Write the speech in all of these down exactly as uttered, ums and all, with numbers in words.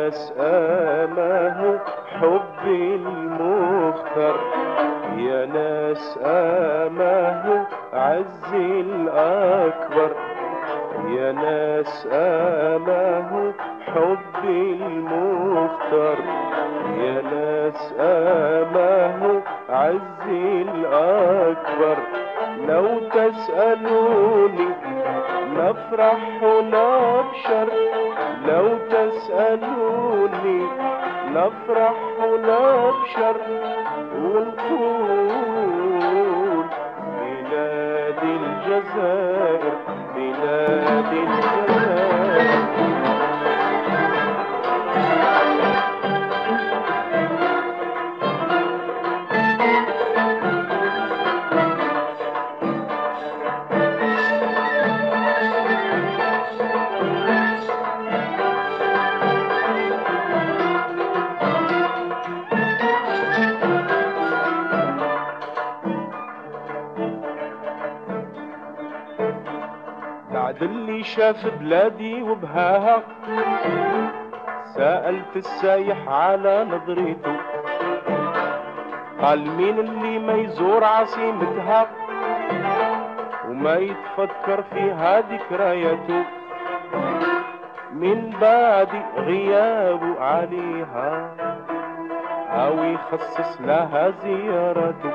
ناس آماه حبي المختار، يا ناس آماه عزي الأكبر، يا ناس آماه حبي المختار، يا ناس آماه عزي الأكبر. لو تسألوني نفرح ونبشر، لو تسألوني نفرح ونبشر ونقول بلاد الجزائر، بلاد الجزائر. بعد اللي شاف بلادي وبهاها سألت السايح على نظريته، قال مين اللي ما يزور عاصمتها وما يتفكر فيها ذكرياته، من بعد غيابه عليها أو يخصص لها زيارته.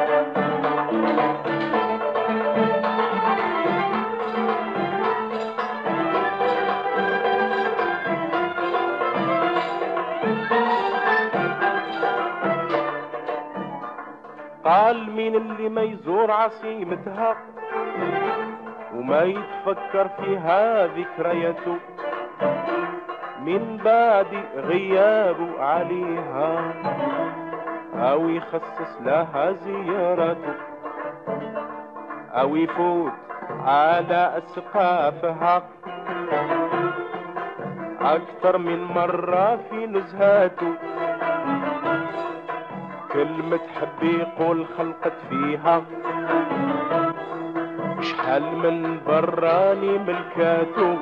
قال مين اللي ما يزور عاصمتها وما يتفكر فيها ذكرياته، من بعد غيابه عليها أو يخصص لها زيارته، أو يفوت على أسقافها أكثر من مرة في نزهاته. كلمة حب يقول خلقت فيها شحال من براني ملكاته،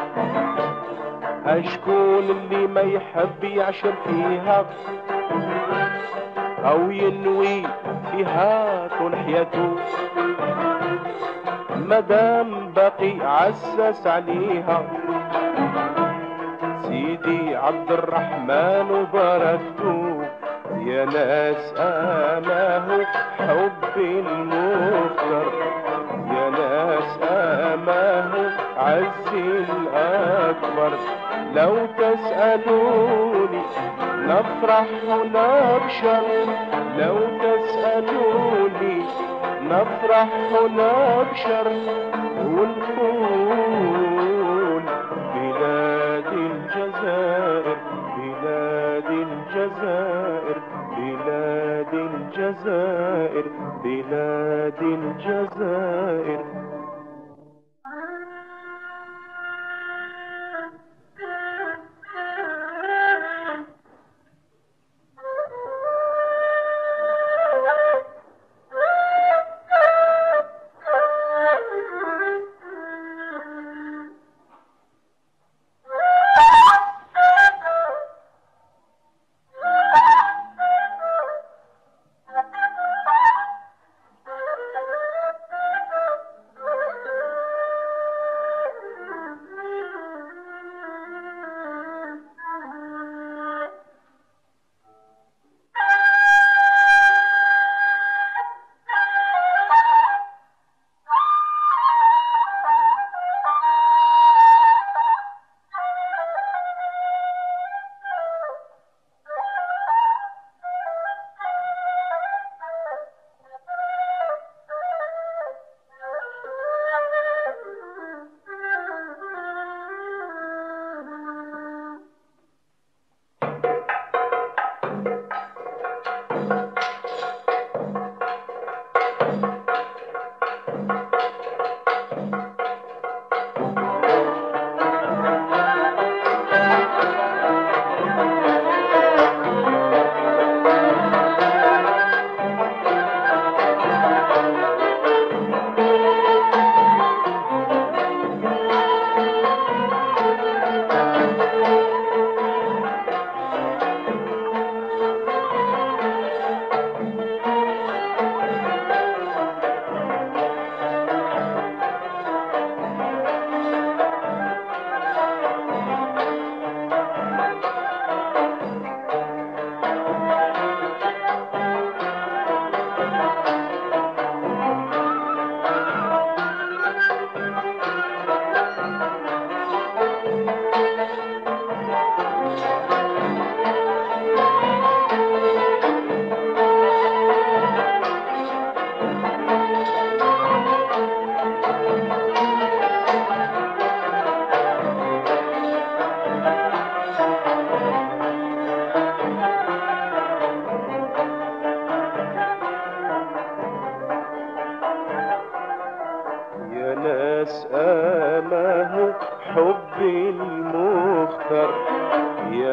أشكون اللي ما يحب يعشر فيها أو ينوي فيها طول حياته، مدام باقي عساس عليها سيدي عبد الرحمن وبركته. يا ناس آماه حبي المختار، يا ناس آماه عزي الأكبر. لو تسألوني نفرح ونبشر، لو تسألوني نفرح ونبشر ونقول بلاد الجزائر، بلاد الجزائر، بلاد الجزائر، بلاد الجزائر.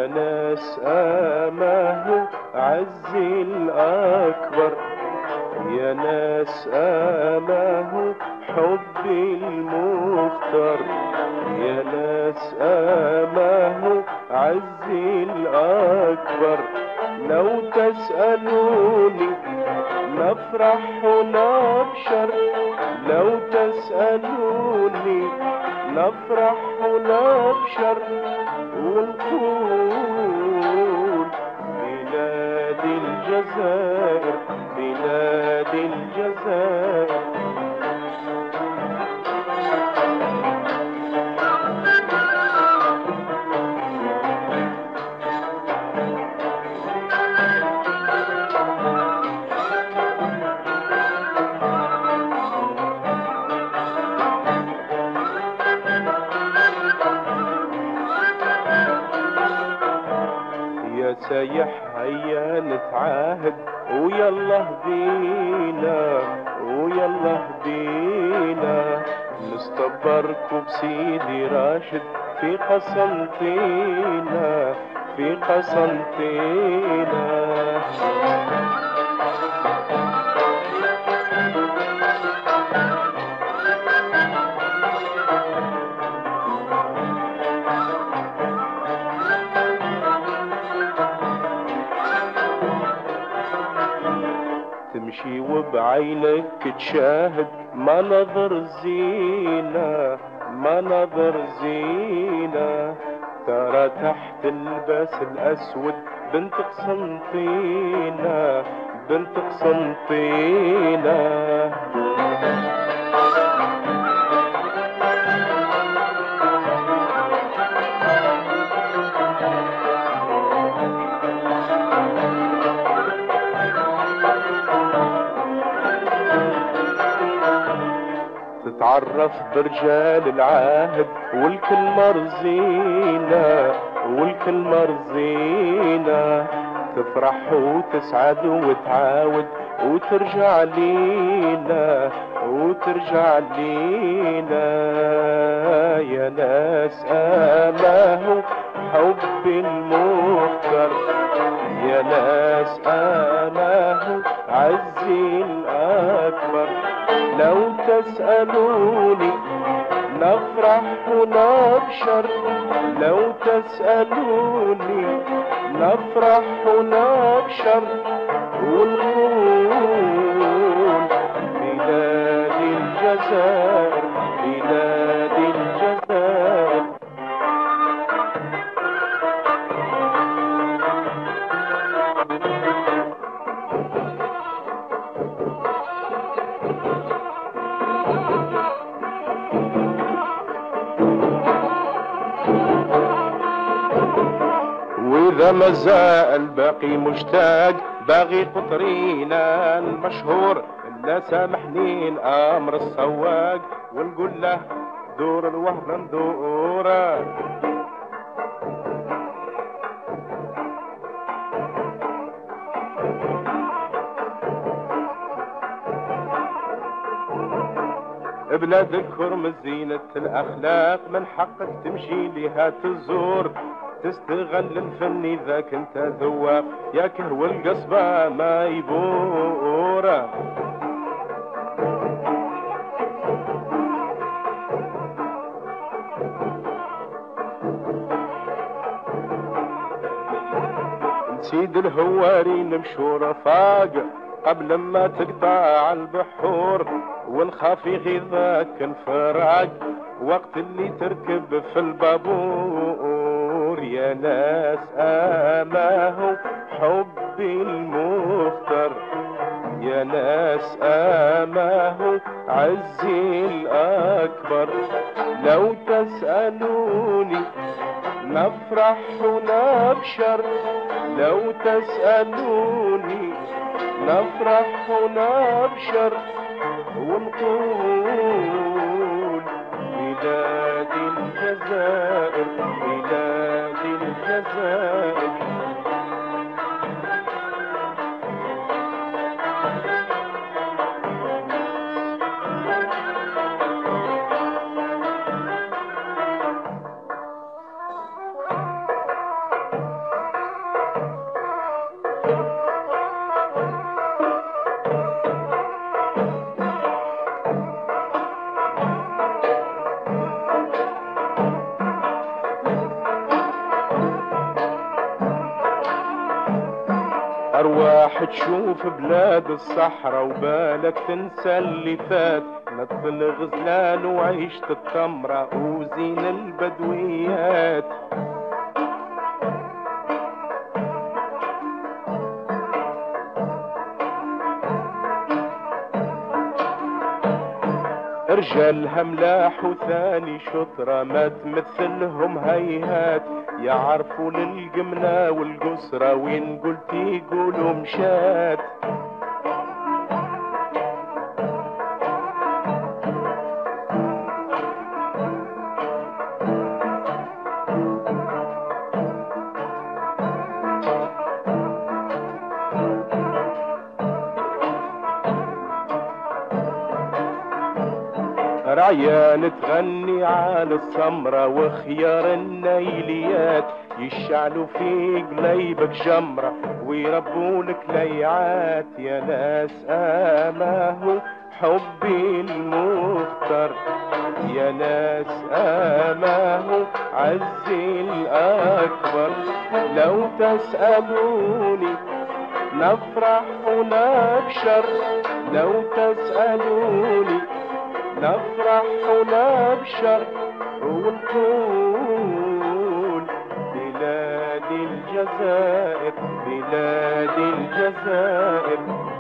يا ناس آماه عزي الأكبر، يا ناس آماه حبي المختار، يا ناس آماه عزي الأكبر. لو تسألوني نفرح ونبشر، لو تسألوني نفرح ونبشر ونقول بلاد الجزائر، بلاد الجزائر. يا سايح هيا نتعاهد ويلا هدينا، ويلا هدينا نستبركوا بسيدي راشد في قسنطينة، في قسنطينة. تمشي وبعينك تشاهد مناظر زينة، مناظر زينة. ترى تحت اللباس الأسود بنت قسنطينة، بنت قسنطينة. تتعرف برجال العاهد والكلمة رزينة، والكلمة رزينة. تفرح وتسعد وتعاود وترجع لينا، وترجع لينا. يا ناس آماه حبي المختار، يا ناس آماه عزي الأكبر. لو تسألوني نفرح ونبشر، لو تسألوني نفرح ونبشر ونقول بلاد الجزائر، بلاد الجزائر. وإذا ما زال الباقي مشتاق باغي قطرينا المشهور، لا سامحني الأمر السواق ونقول له دور الوهرة ندورة. بلادك كرم زينة الأخلاق، من حقك تمشي لها تزور. تستغل الفن إذا كنت ذواق، يا كهو القصبة ما يبورة. سيد الهواري نمشو رفاق قبل ما تقطع البحور، ونخاف يغيظك الفراق وقت اللي تركب في البابور. يا ناس آماه حبي المختار، يا ناس آماه عزي الأكبر. لو تسألوني نفرح ونبشر، لو تسألوني نفرح ونبشر ونقول بلاد الجزائر، بلاد الجزائر. أرواح تشوف بلاد الصحراء وبالك تنسى اللي فات، نط الغزلان وعيشة التمرة وزين البدويات. رجالها ملاح وثاني شطرة ما تمثلهم هيهات، يعرفوا للقمنة والقسرة وين قلت يقولوا مشات. رعيان تغني على السمرة وخيار النيليات، يشعلوا في قليبك جمرة ويربولك ليعات. يا ناس آماه حبي المختار، يا ناس آماه عزي الأكبر. لو تسألوني نفرح ونبشر، لو تسألوني نفرح ونبشر ونقول بلاد الجزائر، بلاد الجزائر.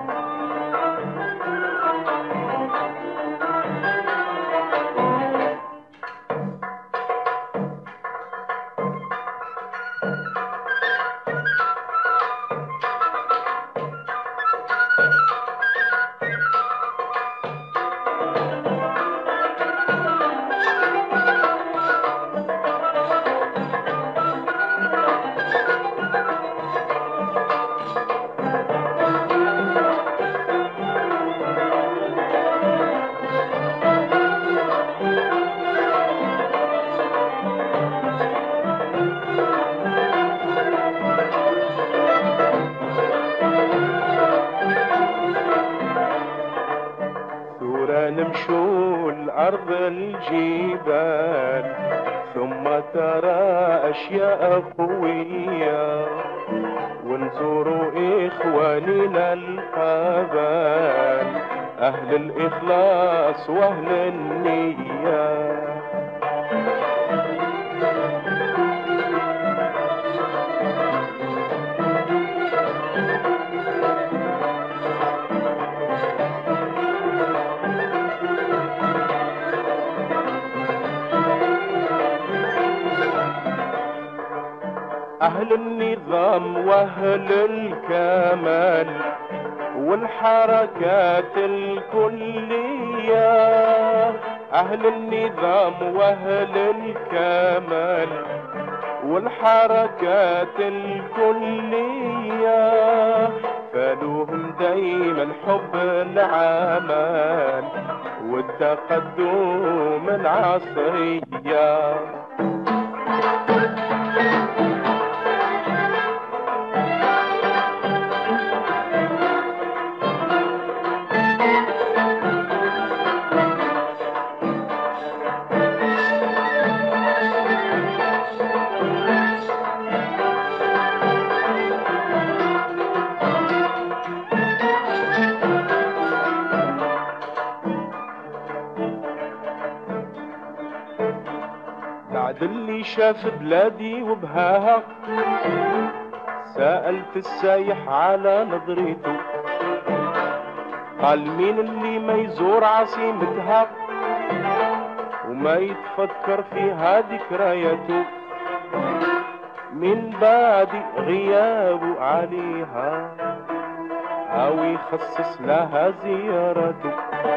نمشوا الأرض الجبال ثم ترى أشياء قوية، ونزوروا إخواننا القبال أهل الإخلاص وأهل النية. أهل النظام وأهل الكمال والحركات الكلية، أهل النظام وأهل الكمال والحركات الكلية، فالوهم دايما حب العمل والتقدم العصرية. بعد اللي شاف بلادي وبهاها سألت السايح على نظريته، قال مين اللي ما يزور عاصمتها وما يتفكر فيها ذكرياته، من بعد غيابه عليها أو يخصص لها زيارته.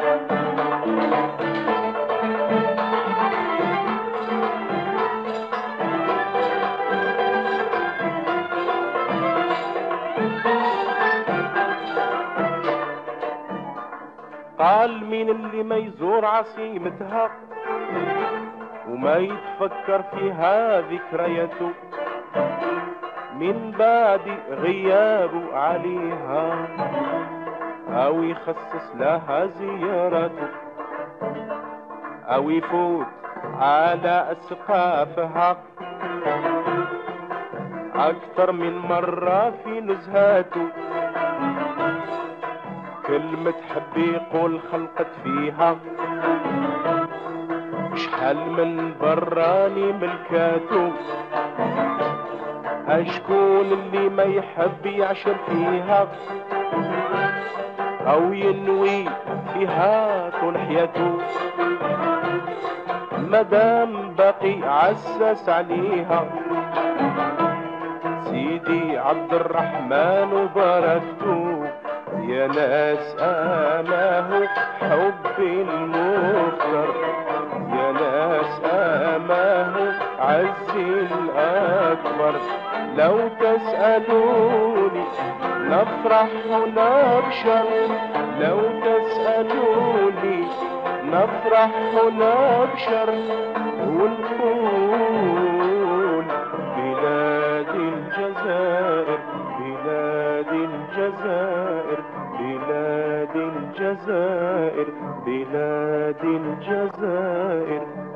قال مين اللي ما يزور عاصمتها وما يتفكر فيها ذكرياته، من بعد غيابه عليها أو يخصص لها زيارته، أو يفوت على أسقافها أكثر من مرة في نزهاته، كلمة حب يقول خلقت فيها، شحال من براني ملكاتو، أشكون اللي ما يحب يعشر فيها أو ينوي فيها طول حياته، مدام باقي عسس عليها سيدي عبد الرحمن وبركته. يا ناس آماه حب المختار، يا ناس آماه عزي الأكبر، لو تسألوني نفرح ونبشر، لو تسألوني نفرح ونبشر ونقول بلاد الجزائر، بلاد الجزائر، بلاد الجزائر، بلاد الجزائر.